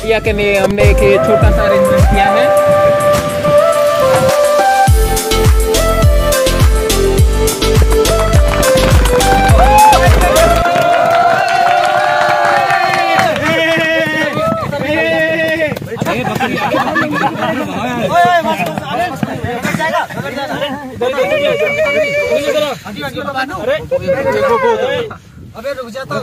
या के लिए हमने एक छोटा सा अरेंजमेंट किया है। अबे रुक जा तो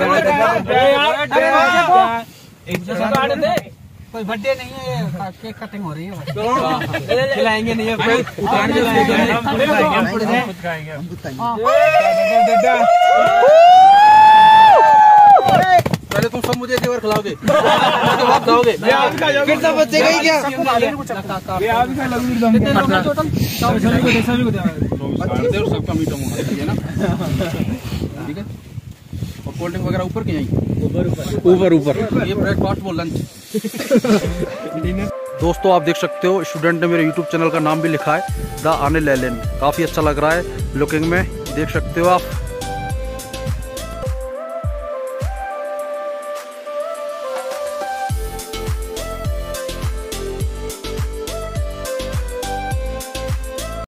कोई बर्थडे नहीं है, केक कटिंग हो रही है। खिलाएंगे नहीं है पहले तुम सब मुझे एक बार खिलाओगे, उसके बाद खाओगे। फिर सब बच्चे गई क्या? सबका मीठा होना चाहिए ना, ठीक है। और कोल्ड ड्रिंक वगैरह ऊपर की नहीं, ऊपर ये ब्रेकफास्ट वो लंच। दोस्तों आप देख सकते हो स्टूडेंट ने मेरे यूट्यूब चैनल का नाम भी लिखा है द अनिल एलन। काफ़ी अच्छा लग रहा है लुकिंग में, देख सकते हो आप।